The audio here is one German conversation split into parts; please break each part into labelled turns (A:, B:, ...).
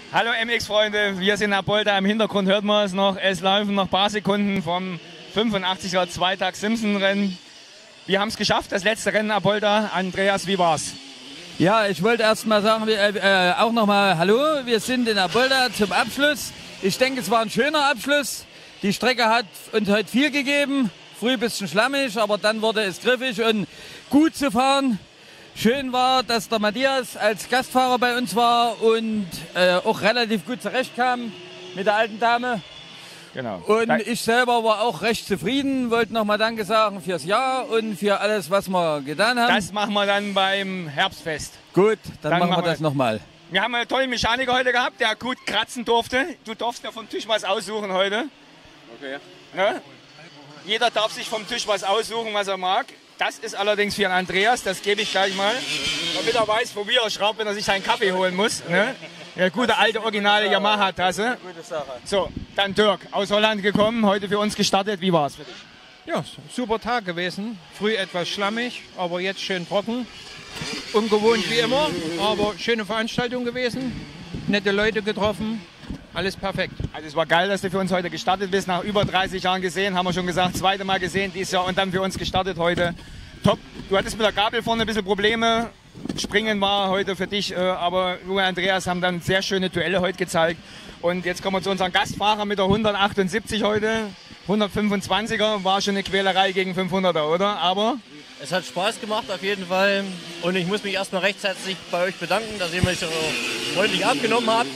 A: Hallo MX-Freunde, wir sind in Apolda. Im Hintergrund hört man es noch. Es laufen noch ein paar Sekunden vom 85er Zweitag-Simpson-Rennen. Wir haben es geschafft, das letzte Rennen Apolda. Andreas, wie war's?
B: Ja, ich wollte erst mal sagen, auch nochmal Hallo. Wir sind in Apolda zum Abschluss. Ich denke, es war ein schöner Abschluss. Die Strecke hat uns heute viel gegeben. Früh ein bisschen schlammig, aber dann wurde es griffig und gut zu fahren. Schön war, dass der Matthias als Gastfahrer bei uns war und auch relativ gut zurechtkam mit der alten Dame.
A: Genau.
B: Und ich selber war auch recht zufrieden, wollte nochmal Danke sagen fürs Jahr und für alles, was wir getan haben.
A: Das machen wir dann beim Herbstfest.
B: Gut, dann machen wir das nochmal.
A: Wir haben einen tollen Mechaniker heute gehabt, der gut kratzen durfte. Du darfst ja vom Tisch was aussuchen heute.
C: Okay.
A: Ne? Jeder darf sich vom Tisch was aussuchen, was er mag. Das ist allerdings für Andreas, das gebe ich gleich mal, damit er weiß, wo er schraubt, wenn er sich seinen Kaffee holen muss. Ne? Eine gute alte originale Yamaha-Tasse.
B: Gute Sache.
A: So, dann Dirk, aus Holland gekommen, heute für uns gestartet. Wie war es für dich?
C: Ja, super Tag gewesen. Früh etwas schlammig, aber jetzt schön trocken. Ungewohnt wie immer, aber schöne Veranstaltung gewesen. Nette Leute getroffen. Alles perfekt.
A: Also es war geil, dass du für uns heute gestartet bist. Nach über 30 Jahren gesehen, haben wir schon gesagt, zweite Mal gesehen dieses Jahr und dann für uns gestartet heute. Top. Du hattest mit der Gabel vorne ein bisschen Probleme. Springen war heute für dich, aber du und Andreas haben dann sehr schöne Duelle heute gezeigt. Und jetzt kommen wir zu unserem Gastfahrer mit der 178 heute. 125er war schon eine Quälerei gegen 500er, oder? Aber
D: es hat Spaß gemacht auf jeden Fall. Und ich muss mich erstmal recht herzlich bei euch bedanken, dass ihr mich so freundlich abgenommen habt.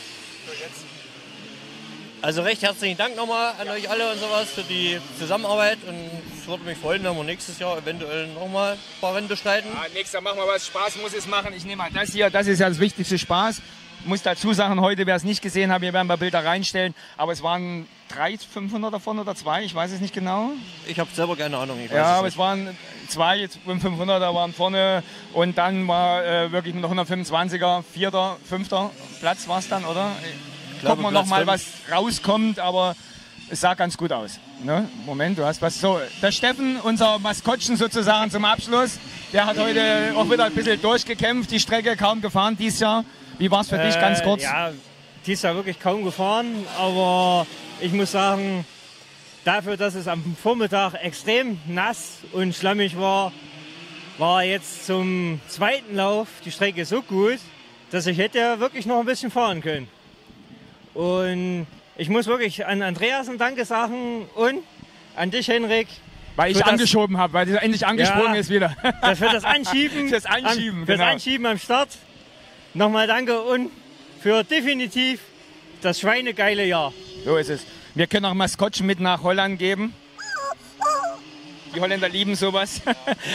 D: Also recht herzlichen Dank nochmal an euch alle und sowas für die Zusammenarbeit und es würde mich freuen, wenn wir nächstes Jahr eventuell nochmal ein paar Rennen bestreiten.
A: Ja, nächstes Jahr machen wir was, Spaß muss es machen. Ich nehme mal das hier, das ist ja das wichtigste, Spaß. Ich muss dazu sagen, heute, wer es nicht gesehen hat, wir werden ein paar Bilder reinstellen, aber es waren 3 500er vorne oder 2, ich weiß es nicht genau.
D: Ich habe selber keine Ahnung. Ich weiß
A: ja, aber
D: nicht.
A: es waren 2 500er waren vorne und dann war wirklich nur 125er, 4., 5. Platz war es dann, oder? Gucken wir noch mal, was rauskommt, aber es sah ganz gut aus. Ne? Moment, du hast was. So, der Steffen, unser Maskottchen sozusagen zum Abschluss, der hat heute auch wieder ein bisschen durchgekämpft, die Strecke kaum gefahren dieses Jahr. Wie war es für dich, ganz kurz?
E: Ja, dieses Jahr wirklich kaum gefahren, aber ich muss sagen, dafür, dass es am Vormittag extrem nass und schlammig war, war jetzt zum zweiten Lauf die Strecke so gut, dass ich hätte wirklich noch ein bisschen fahren können. Und ich muss wirklich an Andreas ein Danke sagen und an dich, Henrik.
A: Weil ich angeschoben habe, weil er endlich angesprungen ist wieder.
E: Für das Anschieben,
A: fürs Anschieben,
E: fürs Anschieben am Start. Nochmal danke und für definitiv das schweinegeile Jahr.
A: So ist es. Wir können auch Maskottchen mit nach Holland geben. Die Holländer lieben sowas.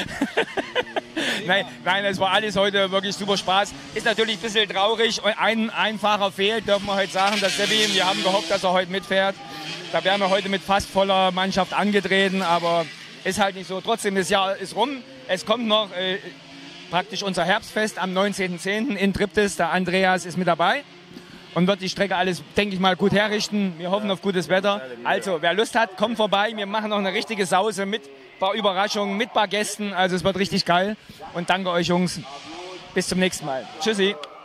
A: Nein, es war alles heute wirklich super Spaß. Ist natürlich ein bisschen traurig. Ein Fahrer fehlt, dürfen wir heute sagen. Das Sebi, wir haben gehofft, dass er heute mitfährt. Da wären wir heute mit fast voller Mannschaft angetreten, aber ist halt nicht so. Trotzdem, das Jahr ist rum. Es kommt noch praktisch unser Herbstfest am 19.10. in Triptis. Der Andreas ist mit dabei und wird die Strecke alles, denke ich mal, gut herrichten. Wir hoffen auf gutes Wetter. Also, wer Lust hat, kommt vorbei. Wir machen noch eine richtige Sause mit ein paar Überraschungen, mit ein paar Gästen. Also, es wird richtig geil. Und danke euch, Jungs. Bis zum nächsten Mal. Tschüssi.